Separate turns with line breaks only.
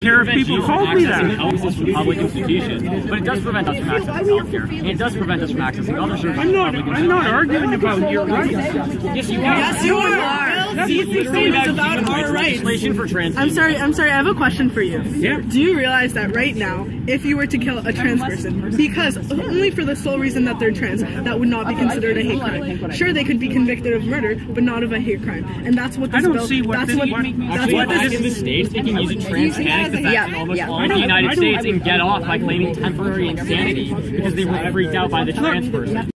care if people called me that.
Accessing from public institutions, but it does prevent us from accessing healthcare. And it does prevent us from accessing other services.
I'm not arguing about your rights.
Yes, you are.
Yes, you are.
It's
about our rights.
For trans
I'm sorry. I have a question for you.
Yeah.
Do you realize that right now, if you were to kill a trans person, because only for the sole reason that they're trans, that would not be considered a hate crime? Sure, they could be convicted of murder, but not of a hate crime. And that's what this bill. That's what this
in the States, they can use a trans panic defense in almost all of the United States and get off by claiming temporary insanity because they were freaked out by the trans person.